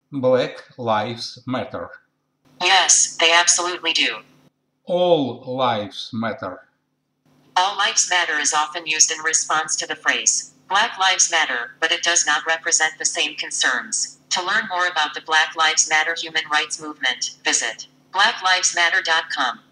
Black Lives Matter. Yes, they absolutely do. All lives matter. All lives matter is often used in response to the phrase Black Lives Matter, but it does not represent the same concerns. To learn more about the Black Lives Matter human rights movement, visit blacklivesmatter.com.